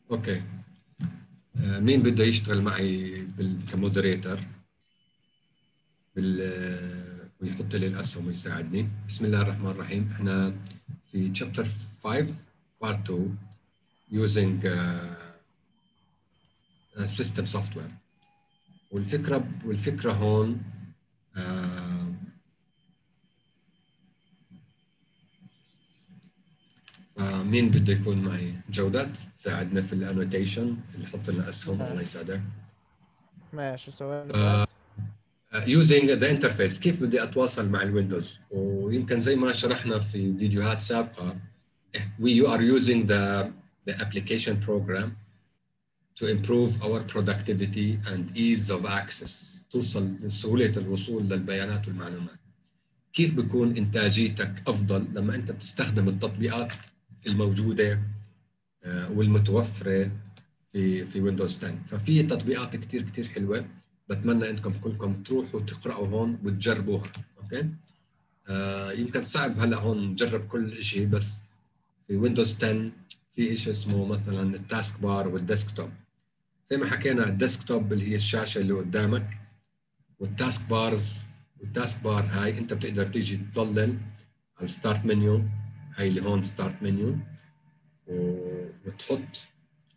اوكي. مين بده يشتغل معي كمودريتر ويحط لي الاسهم ويساعدني؟ بسم الله الرحمن الرحيم. احنا في chapter 5 part 2 using system software. والفكره هون فمين بده يكون معي؟ جودات ساعدنا في الانوتيشن اللي حط لنا اسهم. الله يسعدك. ماشي ثواني بعد. using the interface، كيف بدي اتواصل مع الويندوز؟ ويمكن زي ما شرحنا في فيديوهات سابقه، you are using the application program to improve our productivity and ease of access، توصل لسهوله الوصول للبيانات والمعلومات. كيف بيكون انتاجيتك افضل لما انت بتستخدم التطبيقات الموجوده والمتوفره في ويندوز 10. ففي تطبيقات كثير كثير حلوه، بتمنى انكم كلكم تروحوا تقراوا هون وتجربوها. اوكي. يمكن صعب هلا هون نجرب كل شيء، بس في ويندوز 10 في شيء اسمه مثلا التاسك بار والديسكتوب. زي ما حكينا، الديسكتوب اللي هي الشاشه اللي قدامك، والتاسك بار هاي انت بتقدر تيجي تضلل على الستارت منيو، هاي اللي هون ستارت منيو، وتحط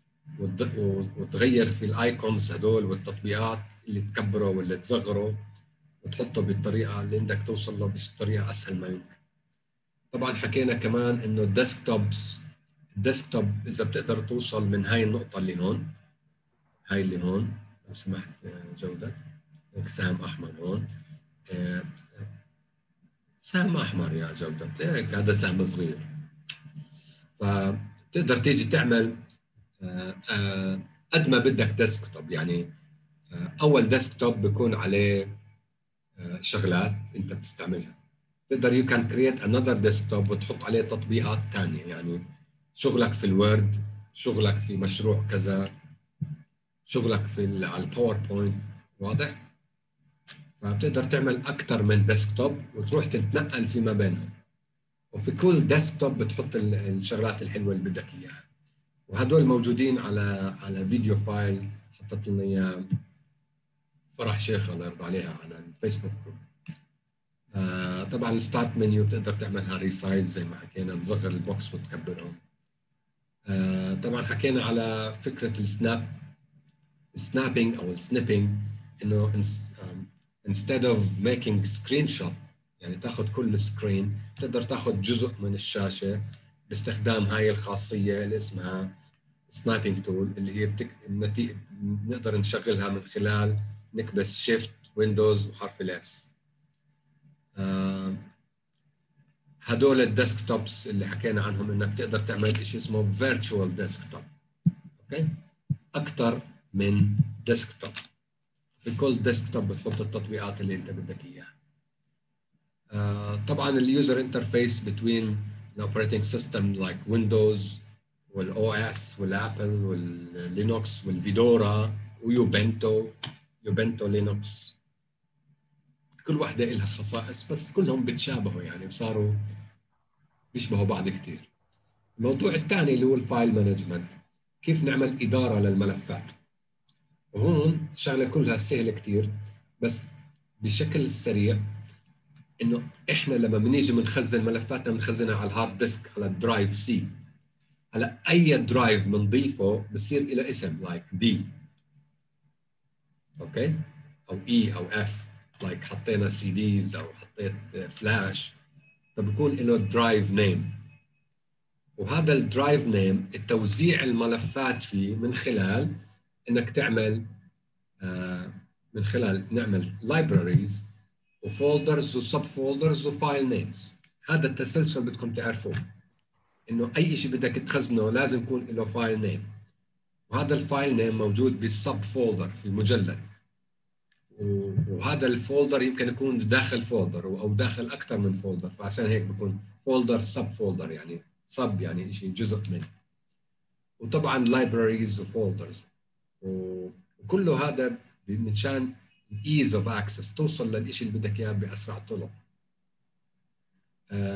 وتغير في الايكونز هدول والتطبيقات اللي تكبره واللي تصغره، وتحطه بالطريقه اللي بدك توصل له بطريقه اسهل ما يمكن. طبعا حكينا كمان انه الديسكتوب اذا بتقدر توصل من هاي النقطه اللي هون، هاي اللي هون لو سمحت جوده، هيك سهم احمر هون، سهم احمر يا جوده، هيك هذا سهم صغير. فبتقدر تيجي تعمل قد ما بدك ديسكتوب. يعني اول ديسكتوب بيكون عليه شغلات انت بتستعملها. تقدر يو كان كرييت انذر ديسكتوب وتحط عليه تطبيقات ثانيه، يعني شغلك في الوورد، شغلك في مشروع كذا، شغلك على الباوربوينت. واضح؟ فبتقدر تعمل اكثر من ديسكتوب وتروح تتنقل فيما بينهم، وفي كل ديسكتوب بتحط الشغلات الحلوه اللي بدك اياها. وهدول موجودين على فيديو فايل حطت لنا اياه فرح شيخ الله يرضى عليها على الفيسبوك جروب. طبعا الستارت منيو بتقدر تعملها ريسايز زي ما حكينا، تصغر البوكس وتكبرهم. طبعا حكينا على فكره السنابينج او السنيبينج، انه instead of making screenshot، يعني تاخذ كل سكرين، تقدر تاخذ جزء من الشاشه باستخدام هاي الخاصيه اللي اسمها سنايبينج تول، اللي هي نقدر نشغلها من خلال نكبس شيفت ويندوز وحرف الاس. هدول الديسكتوبس اللي حكينا عنهم انك تقدر تعمل شيء اسمه فيرتشوال ديسكتوب. اوكي، اكثر من ديسكتوب. في كل ديسكتوب بتحط التطبيقات اللي انت بدك اياها. طبعا اليوزر انترفيس بين الاوبريتنج سيستم لايك ويندوز والاو اس والابل واللينوكس والفيدورا ويوبنتو لينوكس، كل واحدة لها خصائص بس كلهم بتشابهوا، يعني وصاروا بيشبهوا بعض كثير. الموضوع الثاني اللي هو الفايل مانجمنت، كيف نعمل إدارة للملفات. وهون الشغلة كلها سهلة كثير، بس بشكل سريع، إنه إحنا لما بنيجي بنخزن ملفاتنا بنخزنها على الهارد ديسك، على الدرايف سي. هلا أي درايف بنضيفه بصير له اسم لايك دي، أوكي، أو إي أو إف، لايك حطينا سي ديز أو حطيت فلاش، فبكون له درايف نيم. وهذا الدرايف نيم التوزيع الملفات فيه من خلال انك تعمل من خلال نعمل لايبراريز وفولدرز وسب فولدرز وفايل نيمز. هذا التسلسل بدكم تعرفوه، انه اي شيء بدك تخزنه لازم يكون له فايل نيم، وهذا الفايل نيم موجود بالسب فولدر في مجلد، وهذا الفولدر يمكن يكون داخل فولدر او داخل اكثر من فولدر، فعشان هيك بكون فولدر سب فولدر، يعني سب يعني شيء جزء منه. وطبعا لايبراريز وفولدرز، وكله هذا منشان ايز اوف اكسس، توصل للشيء اللي بدك اياه باسرع طرق.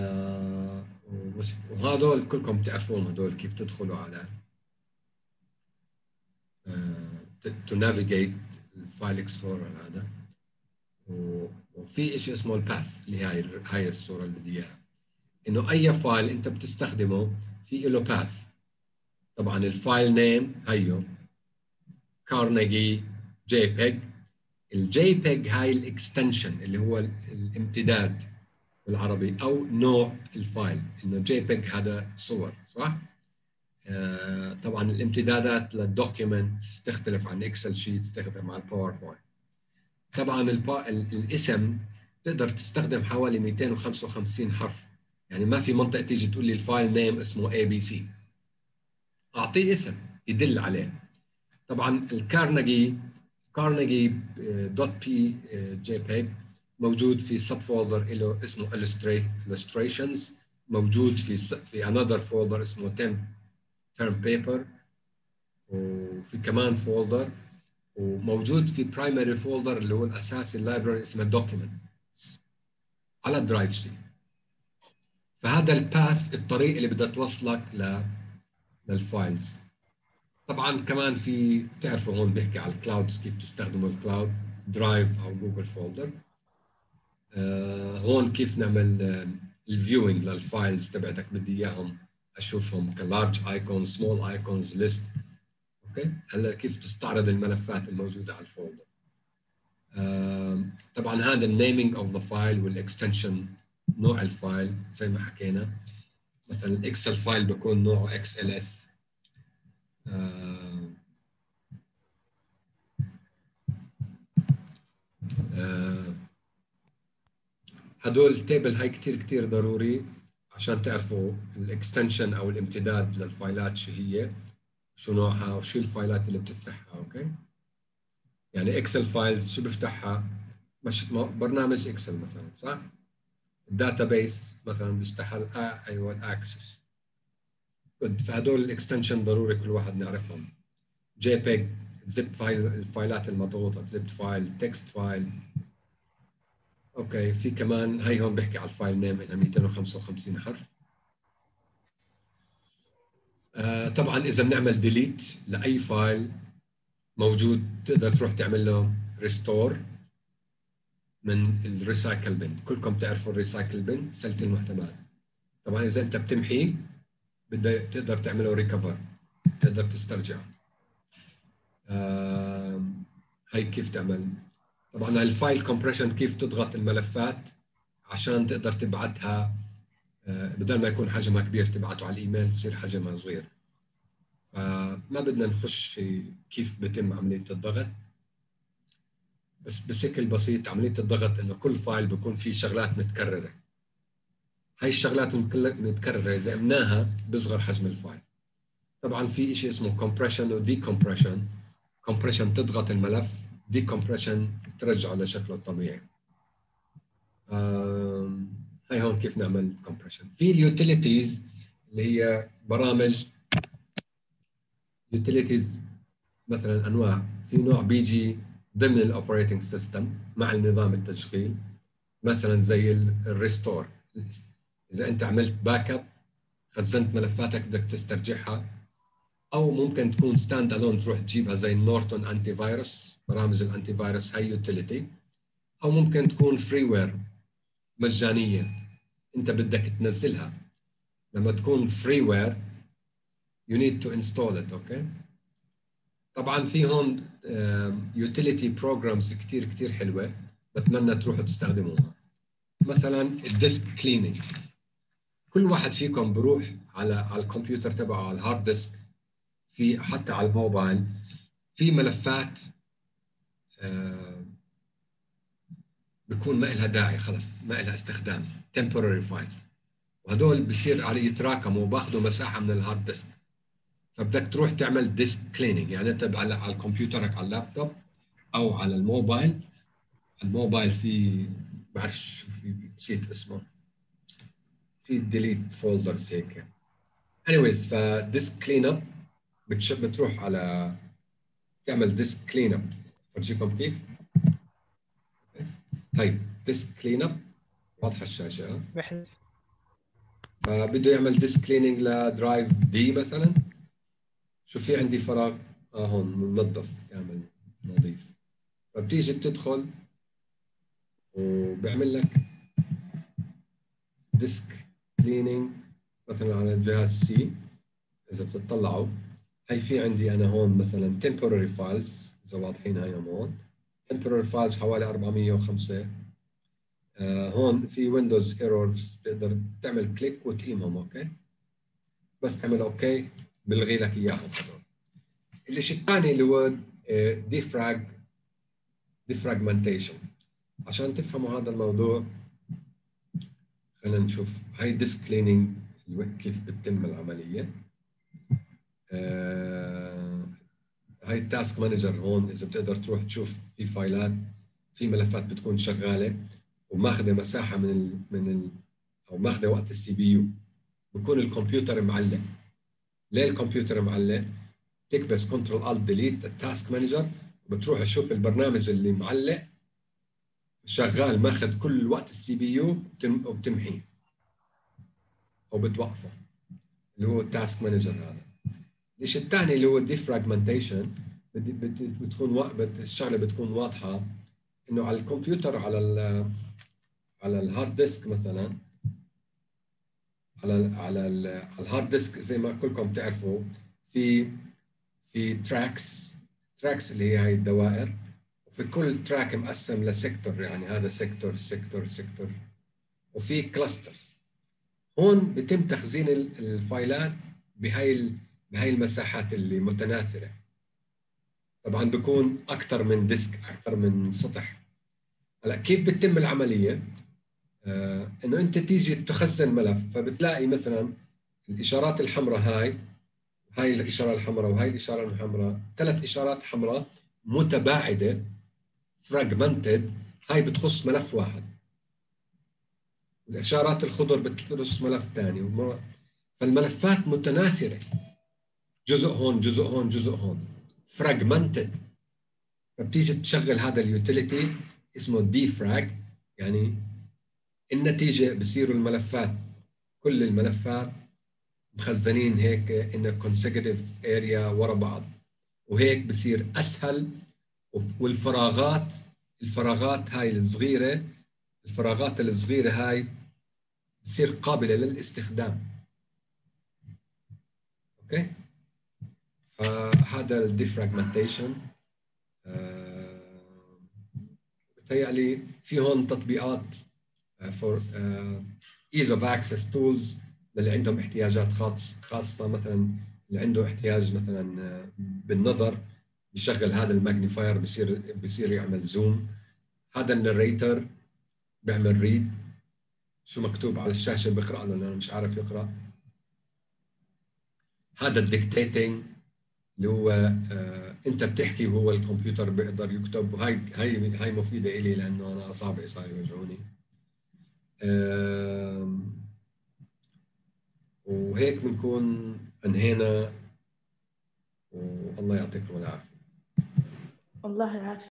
وهذول كلكم تعرفون هذول كيف تدخلوا على to navigate الفايل اكسبلورر هذا. وفي شيء اسمه الباث اللي هاي الصوره اللي بدي اياها، انه اي فايل انت بتستخدمه في له باث. طبعا الفايل نيم هيو كارنيجي جي بيج. الجي بيج هاي الاكستنشن اللي هو الامتداد بالعربي او نوع الفايل، انه جي بيج هذا صور صح؟ طبعا الامتدادات للدوكيومنت تختلف عن اكسل شيت، تختلف عن الباوربوينت. طبعا الاسم تقدر تستخدم حوالي 255 حرف، يعني ما في منطقه تيجي تقول لي الفايل نيم اسمه اي بي سي، اعطيه اسم يدل عليه. طبعا كارنيجي دوت بي جي بيج موجود في سب فولدر له اسمه illustrations، موجود في another فولدر اسمه term paper، وفي كمان فولدر، وموجود في برايمري فولدر اللي هو الاساسي اللايبراري اسمه documents على الدرايف سي. فهذا الباث الطريق اللي بدها توصلك للفايلز. طبعا كمان في بتعرفوا هون بيحكي على الكلاودز، كيف تستخدموا الكلاود درايف او جوجل فولدر. هون كيف نعمل الفيوينج للفايلز تبعتك، بدي اياهم اشوفهم كلارج ايكونز سمول ايكونز ليست. اوكي هلا كيف تستعرض الملفات الموجوده على الفولدر. طبعا هذا النيمينج اوف ذا فايل والاكستنشن نوع الفايل زي ما حكينا. مثلا الاكسل فايل بيكون نوعه اكس ال اس. هدول التيبل هاي كتير ضروري عشان تعرفوا الاكستنشن او الامتداد للفايلات شو هي، شو نوعها وشو الفايلات اللي بتفتحها. اوكي يعني اكسل فايلز شو بفتحها؟ مش برنامج اكسل مثلا صح؟ الداتابيس مثلا بيفتحها ايوه الاكسس. فهدول الاكستنشن ضروري كل واحد نعرفهم. جي بيج زب فايل، الفايلات المضغوطه زب فايل، تكست فايل. اوكي في كمان هي هون بيحكي على الفايل نيم انها 255 حرف. طبعا اذا بنعمل ديليت لاي فايل موجود تقدر تروح تعمل له ريستور من الريسايكل بن. كلكم تعرفوا الريسايكل بن سلة المحتملات. طبعا اذا انت بتمحيه تقدر تعمله ريكفر، تقدر تسترجعه. هي كيف تعمل. طبعا الفايل كومبريشن كيف تضغط الملفات عشان تقدر تبعتها، بدل ما يكون حجمها كبير تبعته على الايميل تصير حجمها صغير. فما بدنا نخش في كيف بتم عمليه الضغط، بس بشكل بسيط عمليه الضغط انه كل فايل بيكون فيه شغلات متكرره. هاي الشغلات المتكرره اذا عملناها بيصغر حجم الفايل. طبعا في شيء اسمه compression و decompression. compression تضغط الملف، decompression ترجعه لشكله الطبيعي. هاي هون كيف نعمل compression. في اليوتيليتيز اللي هي برامج utilities، مثلا انواع. في نوع بيجي ضمن الاوبريتنج سيستم مع النظام التشغيل، مثلا زي الريستور. اذا انت عملت باك اب خزنت ملفاتك بدك تسترجعها، او ممكن تكون ستاند الون تروح تجيبها زي النورتون انتي فيروس. برامج الانتي فيروس هي يوتيليتي. او ممكن تكون فري وير مجانيه انت بدك تنزلها. لما تكون فري وير you need to install it. اوكي طبعا في هون يوتيليتي بروجرامز كتير حلوه، بتمنى تروحوا تستخدموها. مثلا الديسك كليننج. كل واحد فيكم بروح على الكمبيوتر تبعه على الهارد ديسك، في حتى على الموبايل في ملفات بيكون ما لها داعي، خلص ما لها استخدام، temporary files، وهدول بصير على يتراكموا وباخذوا مساحه من الهارد ديسك. فبدك تروح تعمل ديسك كليننج. يعني انت على كمبيوترك على اللابتوب او على الموبايل في بعرف شو في نسيت اسمه، في ديليت فولدرز هيك. anyways فديسك كلين اب بتروح على تعمل ديسك كلين اب. فرجيكم كيف. هي ديسك كلين اب واضحه الشاشه. بحث. فبده يعمل ديسك كليننج لدرايف دي مثلا. شو في عندي فراغ هون منظف كامل نظيف. فبتيجي بتدخل وبيعمل لك ديسك كليننج مثلا على الجهاز سي. اذا بتطلعوا هي في عندي انا هون مثلا temporary files، اذا واضحين هاي هون temporary files حوالي 405. هون في ويندوز ايرورز بتقدر تعمل كليك وتقيمهم. اوكي، بس تعمل اوكي بلغي لك اياهم هذول. الشيء الثاني اللي هو ديفراجمنتيشن. عشان تفهموا هذا الموضوع خلينا نشوف هاي ديسك كليننج كيف بتتم العمليه. هاي التاسك مانجر هون اذا بتقدر تروح تشوف في فايلات، في ملفات بتكون شغاله وماخذه مساحه او ماخذه وقت السي بي يو، بكون الكمبيوتر معلق. ليه الكمبيوتر معلق؟ تكبس كنترول الت ديليت التاسك مانجر وبتروح تشوف البرنامج اللي معلق شغال ماخذ كل وقت السي بي يو وبتمحيه او بتوقفه، اللي هو التاسك مانجر هذا. الشيء الثاني اللي هو الديفراجمنتيشن، الشغله بتكون واضحه انه على الكمبيوتر على الهارد ديسك مثلا، على الهارد ديسك زي ما كلكم تعرفوا في تراكس اللي هي هاي الدوائر، وفي كل تراك مقسم لسيكتور، يعني هذا سيكتور سيكتور سيكتور، وفي كلاسترز. هون بيتم تخزين الفايلات بهاي المساحات اللي متناثره. طبعا بيكون اكثر من ديسك، اكثر من سطح. هلا كيف بتتم العمليه؟ انه انت تيجي تخزن ملف، فبتلاقي مثلا الاشارات الحمراء هاي الاشاره الحمراء وهاي الاشاره الحمراء، 3 اشارات حمراء متباعده فراجمنتد، هاي بتخص ملف واحد. الاشارات الخضر بتخص ملف ثاني، فالملفات متناثره، جزء هون جزء هون جزء هون، فراجمنتد. فبتيجي تشغل هذا اليوتيليتي اسمه ديفراج، يعني النتيجه بصيروا الملفات، كل الملفات مخزنين هيك ان consecutive اريا ورا بعض، وهيك بصير اسهل. الفراغات هاي الصغيره، الفراغات الصغيره هاي بتصير قابله للاستخدام. اوكي، فهذا الديفراجمنتيشن. بتهيألي في هون تطبيقات for ease of access tools للي عندهم احتياجات خاصة. مثلا اللي عنده احتياج مثلا بالنظر بيشغل هذا الماجنيفاير، بصير يعمل زوم. هذا النريتر بيعمل ريد شو مكتوب على الشاشة بقرأ له لأنه مش عارف يقرأ. هذا الديكتيتنج اللي هو انت بتحكي وهو الكمبيوتر بيقدر يكتب، وهي مفيدة إلي لأنه أنا أصابعي صار يوجعوني. وهيك بنكون انهينا، والله يعطيكم العافيه. الله يعافيك.